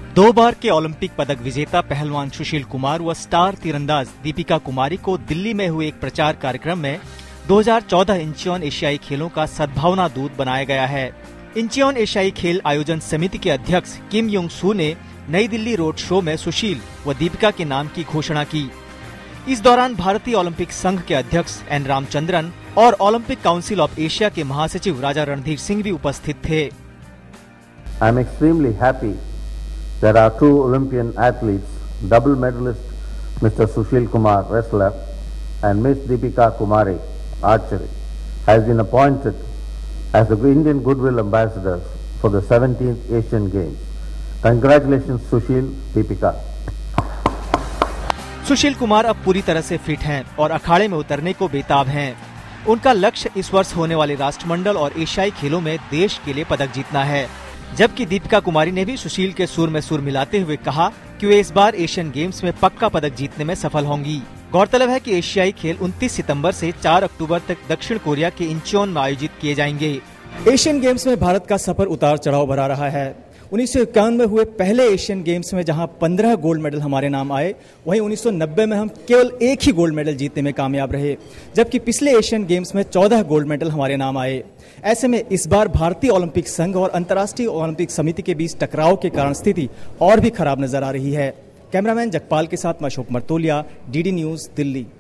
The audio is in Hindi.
2 बार के ओलंपिक पदक विजेता पहलवान सुशील कुमार व स्टार तीरंदाज दीपिका कुमारी को दिल्ली में हुए एक प्रचार कार्यक्रम में 2014 इंचियोन एशियाई खेलों का सद्भावना दूत बनाया गया है। इंचियोन एशियाई खेल आयोजन समिति के अध्यक्ष किम योंग सू ने नई दिल्ली रोड शो में सुशील व दीपिका के नाम की घोषणा की। इस दौरान भारतीय ओलंपिक संघ के अध्यक्ष एन रामचंद्रन और ओलंपिक काउंसिल ऑफ एशिया के महासचिव राजा रणधीर सिंह भी उपस्थित थे। I am extremely happy that our two Olympian athletes, double medalist Mr. Sushil Kumar, wrestler, and Miss Deepika Kumari, archery, has been appointed as the Indian Goodwill Ambassadors for the 17th Asian Games. Congratulations, Sushil, Deepika. Sushil Kumar अब पूरी तरह से फिट हैं और अखाड़े में उतरने को बेताब हैं। उनका लक्ष्य इस वर्ष होने वाले राष्ट्रमंडल और एशियाई खेलों में देश के लिए पदक जीतना है। जबकि दीपिका कुमारी ने भी सुशील के सुर में सुर मिलाते हुए कहा कि वे इस बार एशियन गेम्स में पक्का पदक जीतने में सफल होंगी। गौरतलब है कि एशियाई खेल 29 सितंबर से 4 अक्टूबर तक दक्षिण कोरिया के इंचियोन में आयोजित किए जाएंगे। एशियन गेम्स में भारत का सफर उतार चढ़ाव भरा रहा है। 1951 में हुए पहले एशियन गेम्स में जहां 15 गोल्ड मेडल हमारे नाम आए, वहीं 1990 में हम केवल एक ही गोल्ड मेडल जीतने में कामयाब रहे, जबकि पिछले एशियन गेम्स में 14 गोल्ड मेडल हमारे नाम आए। ऐसे में इस बार भारतीय ओलंपिक संघ और अंतर्राष्ट्रीय ओलंपिक समिति के बीच टकराव के कारण स्थिति और भी खराब नजर आ रही है। कैमरामैन जगपाल के साथ मैं अशोक मर्तोलिया, डीडी न्यूज, दिल्ली।